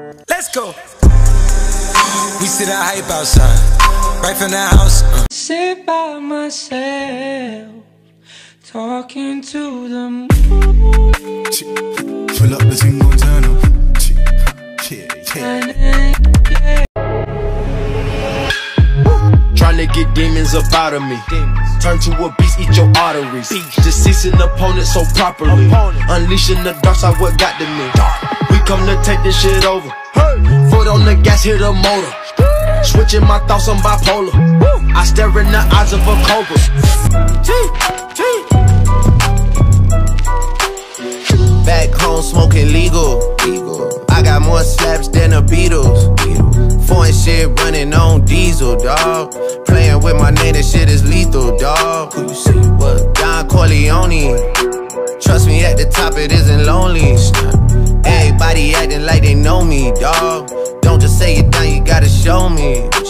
Let's go. We see the hype outside, right from the house. Sit by myself, talking to the moon. Pull up the single turn up. Tryna get demons up out of me. Turn to a beast, eat your arteries. Deceasing opponents so properly. Unleashing the dark side, what got to me. We come to take this shit over. Foot on the gas, hit the motor. Switching my thoughts, I'm bipolar. I stare in the eyes of a cobra. Back home smoking legal. I got more slaps than the Beatles. Foreign shit running on diesel, dawg. Playing with my name, this shit is lethal, dawg. Who you say you was? Don Corleone. Trust me, at the top it isn't lonely. Everybody acting like they know me, dawg. Don't just say it down, you gotta show me.